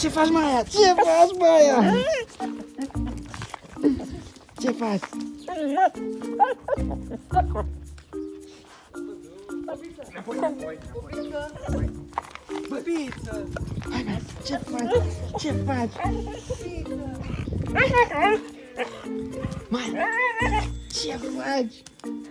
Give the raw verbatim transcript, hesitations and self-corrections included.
Ce faci, Maia? Ce faci, Maia? Ce faci? Băbiță! Hai, Maia, ce faci? Ce faci? Maia, ce faci?